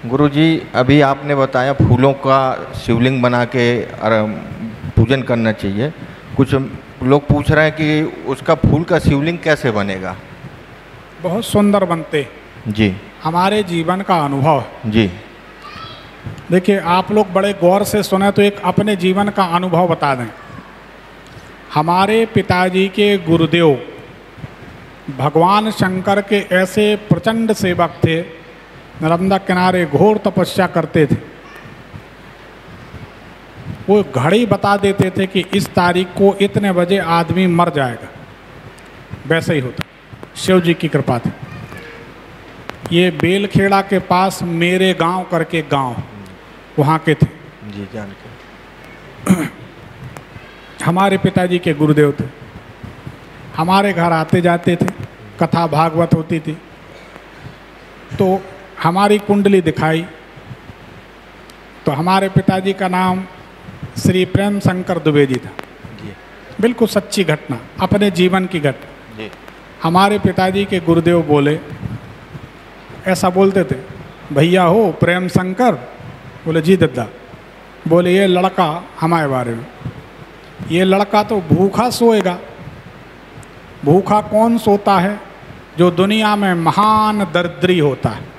गुरुजी, अभी आपने बताया फूलों का शिवलिंग बना के पूजन करना चाहिए। कुछ लोग पूछ रहे हैं कि उसका फूल का शिवलिंग कैसे बनेगा? बहुत सुंदर बनते जी हमारे जीवन का अनुभव। जी। देखिए, आप लोग बड़े गौर से सुने तो एक अपने जीवन का अनुभव बता दें। हमारे पिताजी के गुरुदेव भगवान शंकर के ऐसे प्रचंड सेवक थे, नर्मदा किनारे घोर तपस्या करते थे। वो घड़ी बता देते थे कि इस तारीख को इतने बजे आदमी मर जाएगा, वैसे ही होता। शिव जी की कृपा थी। ये बेलखेड़ा के पास मेरे गांव करके गांव, वहाँ के थे जी, जान के। हमारे पिताजी के गुरुदेव थे। हमारे घर आते जाते थे, कथा भागवत होती थी, तो हमारी कुंडली दिखाई तो हमारे पिताजी का नाम श्री प्रेम शंकर दुबे जी था। जी बिल्कुल सच्ची घटना, अपने जीवन की घटना। जी। हमारे पिताजी के गुरुदेव बोले, ऐसा बोलते थे, भैया हो प्रेम शंकर? बोले जी दद्दा। बोले ये लड़का हमारे बारे में, ये लड़का तो भूखा सोएगा। भूखा कौन सोता है? जो दुनिया में महान दरिद्री होता है।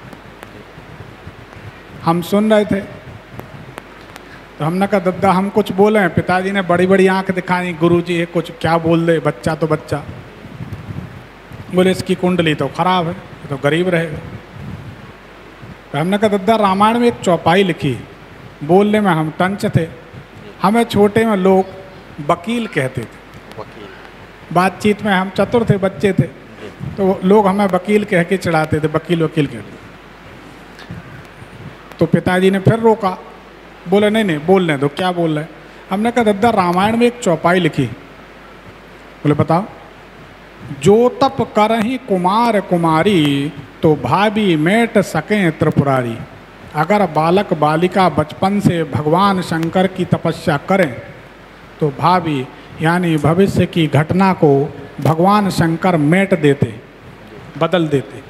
हम सुन रहे थे तो हमने कहा दद्दा हम कुछ बोले हैं। पिताजी ने बड़ी बड़ी आंख दिखाई, गुरुजी ये कुछ क्या बोल दे, बच्चा तो बच्चा। बोले इसकी कुंडली तो खराब है, ये तो गरीब रहेगा। तो हमने कहा दद्दा रामायण में एक चौपाई लिखी, बोलने में हम टंच थे। हमें छोटे में लोग वकील कहते थे, बातचीत में हम चतुर थे, बच्चे थे, तो लोग हमें वकील कह के चढ़ाते थे, वकील वकील कहते। तो पिताजी ने फिर रोका, बोले नहीं नहीं बोलने दो, क्या बोल रहे हैं। हमने कहा दद्दा रामायण में एक चौपाई लिखी। बोले बताओ। जो तप करहि कुमार कुमारी, तो भाभी मेट सकें त्रिपुरारी। अगर बालक बालिका बचपन से भगवान शंकर की तपस्या करें तो भावी यानी भविष्य की घटना को भगवान शंकर मेट देते, बदल देते।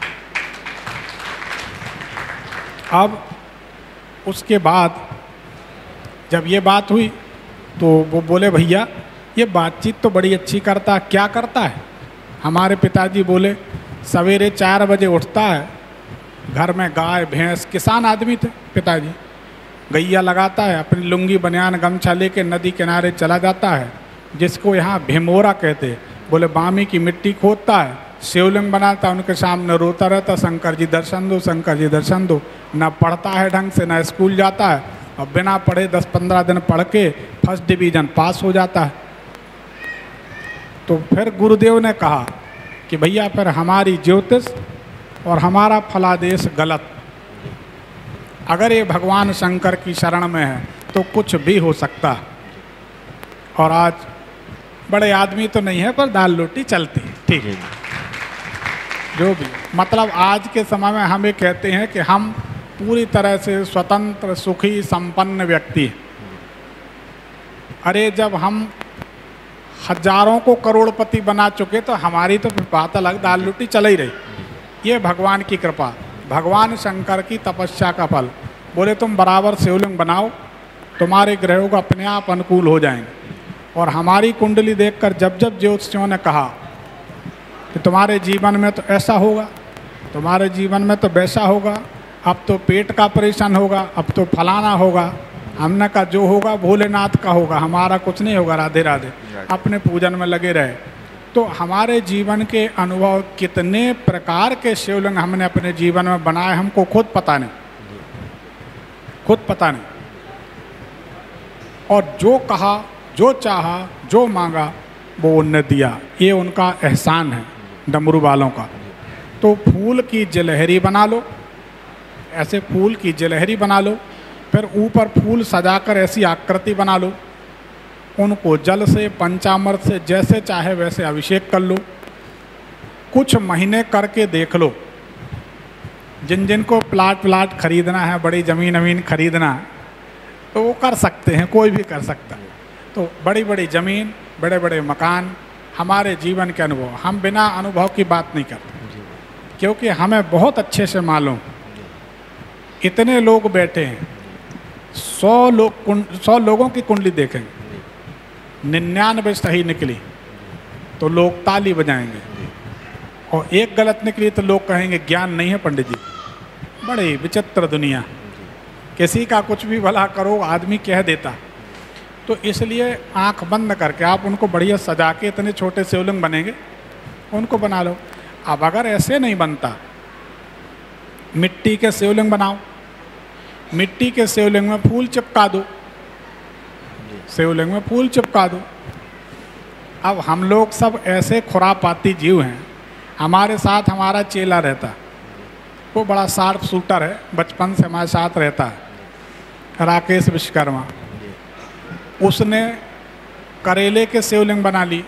अब उसके बाद जब ये बात हुई तो वो बोले भैया ये बातचीत तो बड़ी अच्छी करता है, क्या करता है? हमारे पिताजी बोले सवेरे 4 बजे उठता है, घर में गाय भैंस, किसान आदमी थे पिताजी, गैया लगाता है, अपनी लुंगी बनियान गमछा लेके नदी किनारे चला जाता है, जिसको यहाँ भिमोरा कहते। बोले बामी की मिट्टी खोदता है, शिवलिंग बनाता, उनके सामने रोता रहता, शंकर जी दर्शन दो, शंकर जी दर्शन दो। न पढ़ता है ढंग से, न स्कूल जाता है, और बिना पढ़े 10-15 दिन पढ़ के फर्स्ट डिवीज़न पास हो जाता है। तो फिर गुरुदेव ने कहा कि भैया फिर हमारी ज्योतिष और हमारा फलादेश गलत। अगर ये भगवान शंकर की शरण में है तो कुछ भी हो सकता है। और आज बड़े आदमी तो नहीं है पर दाल रोटी चलती है, ठीक है। जो भी मतलब आज के समय में हम ये कहते हैं कि हम पूरी तरह से स्वतंत्र सुखी संपन्न व्यक्ति हैं। अरे जब हम हजारों को करोड़पति बना चुके तो हमारी तो बात अलग, दाल रोटी चल ही रही। ये भगवान की कृपा, भगवान शंकर की तपस्या का फल। बोले तुम बराबर शिवलिंग बनाओ, तुम्हारे ग्रहों का अपने आप अनुकूल हो जाएंगे। और हमारी कुंडली देखकर जब जब ज्योतिषियों ने कहा कि तुम्हारे जीवन में तो ऐसा होगा, तुम्हारे जीवन में तो वैसा होगा, अब तो पेट का ऑपरेशन होगा, अब तो फलाना होगा, हमने कहा जो होगा भोलेनाथ का होगा, हमारा कुछ नहीं होगा। राधे राधे, अपने पूजन में लगे रहे। तो हमारे जीवन के अनुभव, कितने प्रकार के शिवलिंग हमने अपने जीवन में बनाए, हमको खुद पता नहीं, खुद पता नहीं। और जो कहा, जो चाहा, जो मांगा वो उनने दिया। ये उनका एहसान है डमरू वालों का। तो फूल की जलहरी बना लो, ऐसे फूल की जलहरी बना लो, फिर ऊपर फूल सजाकर ऐसी आकृति बना लो, उनको जल से पंचामृत से जैसे चाहे वैसे अभिषेक कर लो। कुछ महीने करके देख लो। जिन जिन को प्लाट खरीदना है, बड़ी ज़मीन अमीन खरीदना है, तो वो कर सकते हैं, कोई भी कर सकता है। तो बड़ी बड़ी ज़मीन, बड़े बड़े मकान, हमारे जीवन के अनुभव, हम बिना अनुभव की बात नहीं करते, क्योंकि हमें बहुत अच्छे से मालूम इतने लोग बैठे हैं, 100 लोगों की कुंडली देखेंगे, 99 सही निकली तो लोग ताली बजाएंगे, और एक गलत निकली तो लोग कहेंगे ज्ञान नहीं है पंडित जी। बड़ी विचित्र दुनिया, किसी का कुछ भी भला करो आदमी कह देता। तो इसलिए आंख बंद करके आप उनको बढ़िया सजा के इतने छोटे शिवलिंग बनेंगे उनको बना लो। अब अगर ऐसे नहीं बनता, मिट्टी के शिवलिंग बनाओ, मिट्टी के शिवलिंग में फूल चिपका दो, शिवलिंग में फूल चिपका दो। अब हम लोग सब ऐसे खुरापाती जीव हैं, हमारे साथ हमारा चेला रहता, वो बड़ा शार्प शूटर है, बचपन से हमारे साथ रहता है, राकेश विश्वकर्मा। उसने करेले के शिवलिंग बना ली,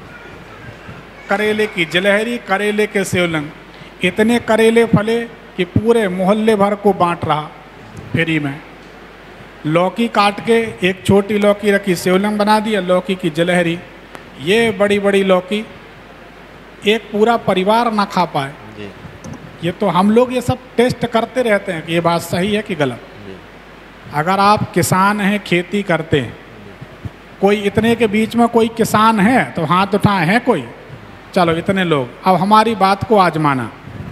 करेले की जलहरी, करेले के शिवलिंग, इतने करेले फले कि पूरे मोहल्ले भर को बांट रहा फ्री में। लौकी काट के एक छोटी लौकी रखी, शिवलिंग बना दिया, लौकी की जलहरी। ये बड़ी बड़ी लौकी एक पूरा परिवार ना खा पाए। ये तो हम लोग ये सब टेस्ट करते रहते हैं कि ये बात सही है कि गलत। अगर आप किसान हैं, खेती करते हैं, कोई इतने के बीच में कोई किसान है तो हाथ उठाए हैं कोई, चलो इतने लोग। अब हमारी बात को आजमाना,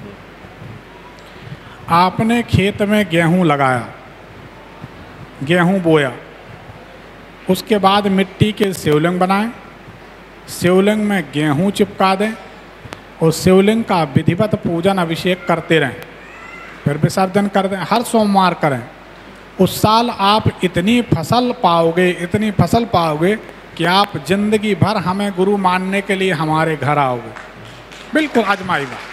आपने खेत में गेहूं लगाया, गेहूं बोया, उसके बाद मिट्टी के शिवलिंग बनाएं, शिवलिंग में गेहूं चिपका दें और शिवलिंग का विधिवत पूजन अभिषेक करते रहें, फिर विसर्जन कर दें, हर सोमवार करें। उस साल आप इतनी फसल पाओगे, इतनी फसल पाओगे कि आप जिंदगी भर हमें गुरु मानने के लिए हमारे घर आओगे। बिल्कुल आजमाई बात।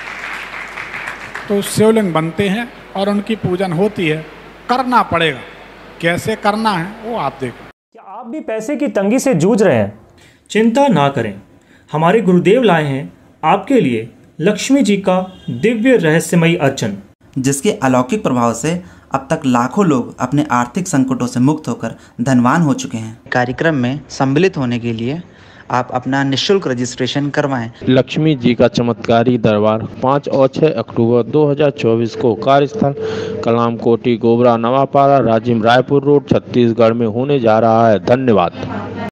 तो शिवलिंग बनते हैं और उनकी पूजन होती है, करना पड़ेगा। कैसे करना है वो आप देखो। क्या आप भी पैसे की तंगी से जूझ रहे हैं? चिंता ना करें, हमारे गुरुदेव लाए हैं आपके लिए लक्ष्मी जी का दिव्य रहस्यमयी अर्चन, जिसके अलौकिक प्रभाव से अब तक लाखों लोग अपने आर्थिक संकटों से मुक्त होकर धनवान हो चुके हैं। कार्यक्रम में सम्मिलित होने के लिए आप अपना निःशुल्क रजिस्ट्रेशन करवाएं। लक्ष्मी जी का चमत्कारी दरबार 5 और 6 अक्टूबर 2024 को कार्यस्थल कलाम कोटी, गोबरा, नवापाड़ा, राजिम, रायपुर रोड, छत्तीसगढ़ में होने जा रहा है। धन्यवाद।